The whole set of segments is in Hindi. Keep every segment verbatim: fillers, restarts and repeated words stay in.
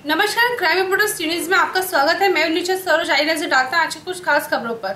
नमस्कार, क्राइम रिपोर्टर्स न्यूज में आपका स्वागत है। मैं नीचे सरोज आई नजर डालता आज की कुछ खास खबरों पर।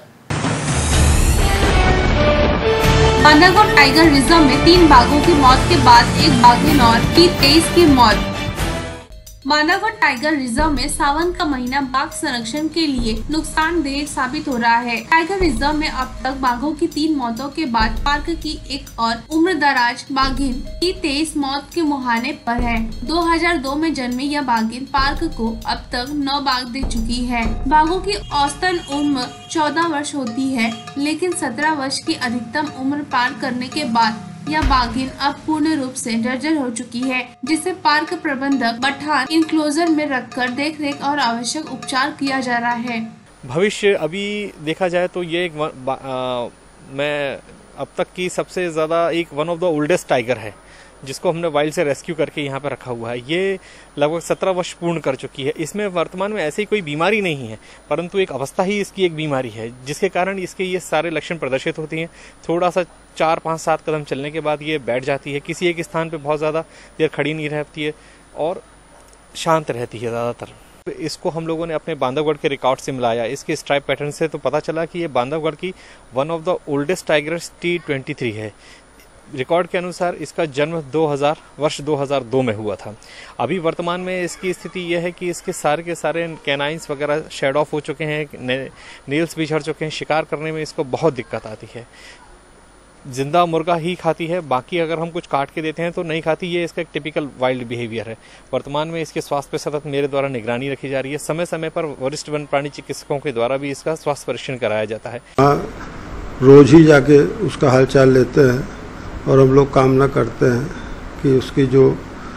बांधवगढ़ टाइगर रिजर्व में तीन बाघों की मौत के बाद एक बाघिन और की तेईस की मौत। बांधवगढ़ टाइगर रिजर्व में सावन का महीना बाघ संरक्षण के लिए नुकसानदेह साबित हो रहा है। टाइगर रिजर्व में अब तक बाघों की तीन मौतों के बाद पार्क की एक और उम्रदराज बाघिन की तेईस मौत के मुहाने पर है। दो हज़ार दो में जन्मी यह बाघिन पार्क को अब तक नौ बाघ दे चुकी है। बाघों की औसतन उम्र चौदह वर्ष होती है, लेकिन सत्रह वर्ष की अधिकतम उम्र पार करने के बाद यह बाघिन अब पूर्ण रूप से जर्जर हो चुकी है, जिसे पार्क प्रबंधक बठान इंक्लोजर में रखकर देखरेख और आवश्यक उपचार किया जा रहा है। भविष्य अभी देखा जाए तो ये एक आ, मैं अब तक की सबसे ज्यादा एक one of the oldest tiger है, जिसको हमने वाइल्ड से रेस्क्यू करके यहाँ पे रखा हुआ है। ये लगभग सत्रह वर्ष पूर्ण कर चुकी है। इसमें वर्तमान में ऐसी कोई बीमारी नहीं है, परंतु एक अवस्था ही इसकी एक बीमारी है, जिसके कारण इसके ये सारे लक्षण प्रदर्शित होती हैं। थोड़ा सा चार पाँच सात कदम चलने के बाद ये बैठ जाती है, किसी एक स्थान पे बहुत ज़्यादा देर खड़ी नहीं रहती है और शांत रहती है ज़्यादातर। इसको हम लोगों ने अपने बांधवगढ़ के रिकॉर्ड से मिलाया, इसके स्ट्राइप पैटर्न से, तो पता चला कि ये बांधवगढ़ की one of the oldest tigers T twenty three है। रिकॉर्ड के अनुसार इसका जन्म दो हज़ार वर्ष दो हज़ार दो में हुआ था। अभी वर्तमान में इसकी स्थिति यह है कि इसके सारे के सारे कैनाइंस वगैरह शेड ऑफ हो चुके हैं, ने, नेल्स भी झड़ चुके हैं। शिकार करने में इसको बहुत दिक्कत आती है। जिंदा मुर्गा ही खाती है, बाकी अगर हम कुछ काट के देते हैं तो नहीं खाती। ये इसका एक टिपिकल वाइल्ड बिहेवियर है। वर्तमान में इसके स्वास्थ्य पर सतत मेरे द्वारा निगरानी रखी जा रही है। समय समय पर वरिष्ठ वन प्राणी चिकित्सकों के द्वारा भी इसका स्वास्थ्य परीक्षण कराया जाता है। रोज ही जाके उसका हालचाल लेते हैं और हम लोग कामना करते हैं कि उसकी जो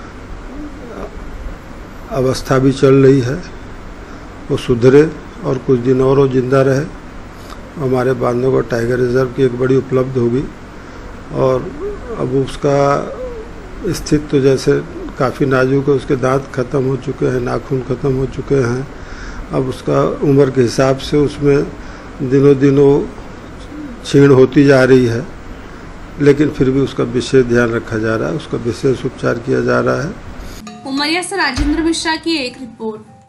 अवस्था भी चल रही है वो सुधरे और कुछ दिन और वो जिंदा रहे। हमारे बांधवगढ़ टाइगर रिजर्व की एक बड़ी उपलब्धि होगी और अब उसका स्थिति तो जैसे काफ़ी नाजुक है। उसके दांत खत्म हो चुके हैं, नाखून खत्म हो चुके हैं। अब उसका उम्र के हिसाब से उसमें दिनों दिनों क्षीण होती जा रही है, लेकिन फिर भी उसका विशेष ध्यान रखा जा रहा है, उसका विशेष उपचार किया जा रहा है। उमरिया से राजेंद्र मिश्रा की एक रिपोर्ट।